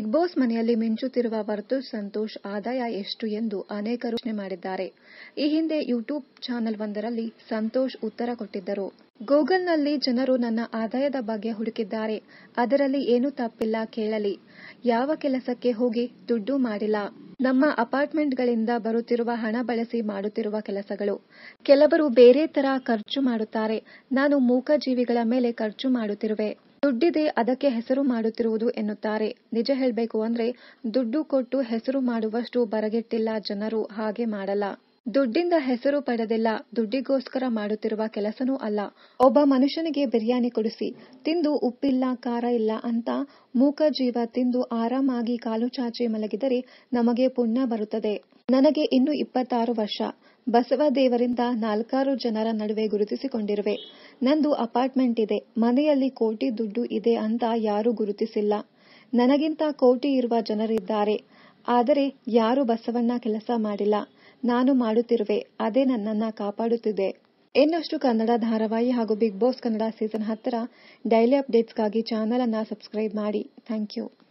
Big boss ಮನೆಯಲ್ಲಿ ಮಿಂಚುತ್ತಿರುವ ವರ್ತೂರ್ ಸಂತೋಷ್ ಆದಾಯ ಎಷ್ಟು ಎಂದು ಅನೇಕರು ಪ್ರಶ್ನೆ ಮಾಡಿದ್ದಾರೆ. ಈ ಹಿಂದೆ ಯೂಟ್ಯೂಬ್ ಚಾನೆಲ್ ಒಂದರಲ್ಲಿ ಸಂತೋಷ್ ಉತ್ತರ ಕೊಟ್ಟಿದ್ದರು. ಗೂಗಲ್ನಲ್ಲಿ ಜನರು ನನ್ನ ಆದಾಯದ ಬಗ್ಗೆ ಹುಡುಕಿದ್ದಾರೆ. ಅದರಲ್ಲಿ ಏನೂ ತಪ್ಪಿಲ್ಲ ಕೇಳಲಿ. ಯಾವ ಕೆಲಸಕ್ಕೆ ಹೋಗಿ ದುಡ್ಡು ಮಾಡಿಲ್ಲ. ನಮ್ಮ ಅಪಾರ್ಟ್ಮೆಂಟ್ಗಳಿಂದ ಬರುತ್ತಿರುವ ಹಣ ಬಳಸಿ ಮಾಡುತ್ತಿರುವ ಕೆಲಸಗಳು. ಕೆಲವರು ಬೇರೆ ತರ ಖರ್ಚು ಮಾಡುತ್ತಾರೆ. ನಾನು ಮೂಕಜೀವಿಗಳ ಮೇಲೆ ಖರ್ಚು ಮಾಡುತ್ತಿರುವೆ. ದುಡ್ಡಿದೆ ಅದಕ್ಕೆ ಹೆಸರು ಮಾಡುತ್ತಿರುವುದು ಎನ್ನುತ್ತಾರೆ. ನಿಜ ಹೇಳಬೇಕು ಅಂದ್ರೆ ದುಡ್ಡು ಕೊಟ್ಟು ಹೆಸರು ಮಾಡುವಷ್ಟು ಬರಗೆಟ್ಟಿಲ್ಲ ಜನರು. ಹಾಗೆ ಮಾಡಲ್ಲ. ದುಡ್ಡಿಂದ ಹೆಸರು ಪಡೆದಿಲ್ಲ. ದುಡ್ಡಿಗೋಸ್ಕರ ಮಾಡುತ್ತಿರುವ ಕೆಲಸನೂ ಅಲ್ಲ. ಒಬ್ಬ ಮನುಷ್ಯನಿಗೆ ಬಿರಿಯಾನಿ ಕೊಡಿಸಿ, ತಿಂದು ಉಪ್ಪಿಲ್ಲ ಖಾರ ಇಲ್ಲ ಅಂತ ಮೂಕ ಜೀವ ತಿಂದು ಆರಾಮಾಗಿ ಕಾಲು ಚಾಚಿ ಮಲಗಿದರೆ ನಮಗೆ ಪುಣ್ಯ ಬರುತ್ತದೆ. ನನಗೆ ಇನ್ನು 26 ವರ್ಷ. ಬಸವ ದೇವರಿಂದ 4 ಜನರ ನಡುವೆ ಗುರುತಿಸಿಕೊಂಡಿರುವೆ. ನಂದು ಅಪಾರ್ಟ್ಮೆಂಟ್ ಇದೆ. ಮನೆಯಲ್ಲಿ ಕೋಟಿ ದುಡ್ಡು ಇದೆ ಅಂತ ಯಾರೂ ಗುರುತಿಸಿಲ್ಲ. ನನಗಿಂತ ಕೋಟಿ ಇರುವ ಜನರಿದ್ದಾರೆ. ಆದರೆ ಯಾರು ಬಸವಣ್ಣ ಕೆಲಸ ಮಾಡಿಲ್ಲ. ನಾನು ಮಾಡುತ್ತಿರುವೆ. ಅದೇ ನನ್ನನ್ನ ಕಾಪಾಡುತ್ತಿದೆ. ಇನ್ನಷ್ಟು ಕನ್ನಡ ಧಾರಾವಾಹಿ ಹಾಗೂ ಬಿಗ್ ಬಾಸ್ ಕನ್ನಡ ಸೀಸನ್ 10ರ ಡೈಲಿ ಅಪ್ಡೇಟ್ಸ್ಗಾಗಿ ಚಾನಲ್ ಅನ್ನ ಸಬ್ಸ್ಕ್ರೈಬ್ ಮಾಡಿ. Thank you.